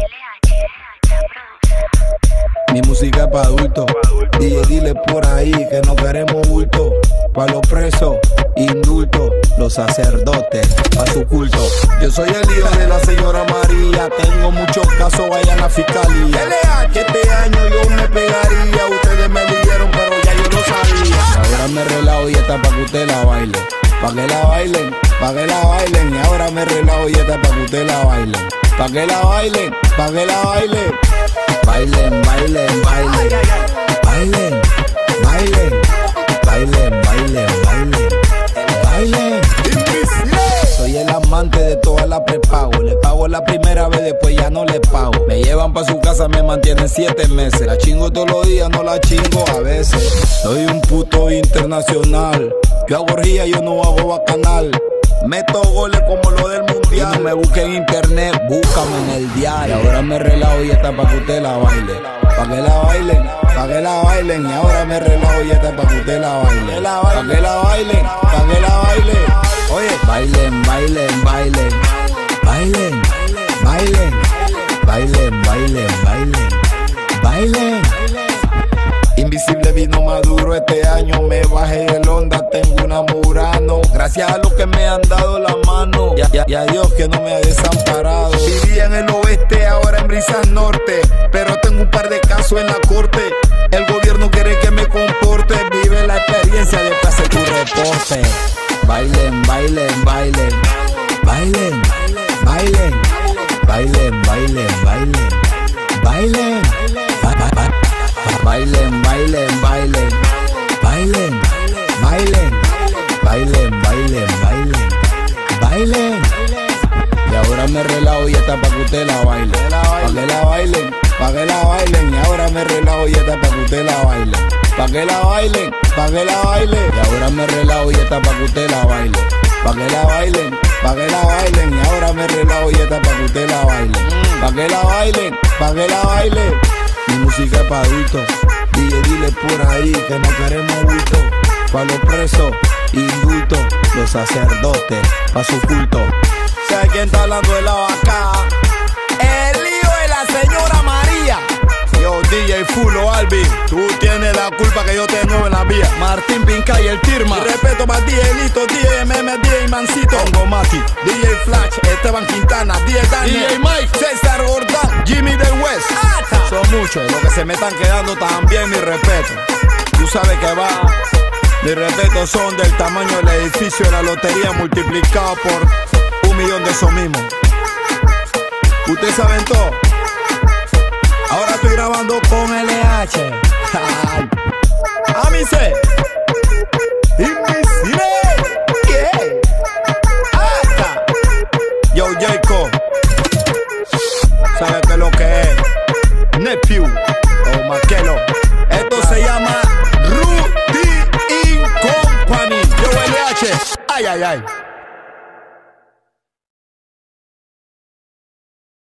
Mi música es pa' adultos. DJ, dile por ahí que no queremos bulto. Pa' los presos, indultos. Los sacerdotes, pa' su culto. Yo soy el hijo de la señora María. Tengo muchos casos, vaya a la fiscalía. Que este año yo me pegaría. Ustedes me dijeron, pero ya yo lo sabía. Ahora me relajo y esta pa' que usted la baile. Pa' que la bailen, pa' que la bailen. Y ahora me relajo y esta pa' que usted la bailen. Pa' que la bailen, pa' que la bailen. Bailen, bailen, bailen. Bailen, bailen. Bailen, bailen, bailen. Bailen. Soy el amante de todas las prepago. Le pago la primera vez, después ya no le pago. Me llevan pa' su casa, me mantienen 7 meses. La chingo todos los días, no la chingo a veces. Soy un puto internacional. Yo hago orgía, yo no hago bacanal. Meto goles como lo del mundial. Y no me busques en internet, búscame en el diario. Y ahora me relajo y esta pa' que usted la baile. Pa' que la bailen, pa' que la bailen. Y ahora me relajo y esta pa' que usted la baile. Pa' que la bailen, pa' que la bailen. Oye, bailen, bailen, bailen. Bailen, bailen. Bailen, bailen, bailen. Bailen. Invisible vino maduro este año. Me bajé el Honda, tengo una Murano. Gracias a los que me han dado la mano y a Dios que no me ha desamparado. Vivía en el oeste, ahora en Brisas Norte. Pero tengo un par de casos en la corte. El gobierno quiere que me comporte. Vive la experiencia de que hace tu reporte. Bailen, bailen, bailen. Bailen, bailen. Bailen, bailen, bailen. Bailen. Bailen, bailen, bailen. Bailen, bailen. Bailen, bailen, bailen. Bailen. Y ahora me relajo y esta pa' que usted la baile. Pa' que la bailen, pa' que la bailen. Y ahora me relajo y esta pa' que usted la baile. Pa' que la bailen, pa' que la bailen. Y ahora me relajo y esta pa' que usted la baile. Pa' que la bailen, pa' que la bailen. Y ahora me relajo y esta pa' que usted la baile. Pa' que la bailen, pa' que la bailen. Mi música es pa' adultos. DJ, dile por ahí que no queremos bulto. Pa' los presos, indultos. Los sacerdotes, pa' su culto. ¿Sabe quién está hablando de la vaca? El hijo de la señora María. Yo, DJ Fulo Alvin, tú tienes la culpa que yo te nuevo en la vía. Martín Pinca y el Tirma. Y respeto para DJ Lito, DJ MM, DJ Mancito, Hongo Mati, DJ Flash, Esteban Quintana, DJ Daniel, DJ Mike, César Gordán, Jimmy del West. Son muchos los que se me están quedando también, mi respeto. Tú sabes que va. Mis respetos son del tamaño del edificio de la lotería multiplicado por 1 millón de esos mismos. Ustedes saben todo. Ahora estoy grabando con LH. A mí se Invisible. Hasta Yo Jacob. ¿Sabes qué es lo que es? Nephew o Maquelo. Esto se llama Rudy In Company. Yo LH. Ay, ay, ay.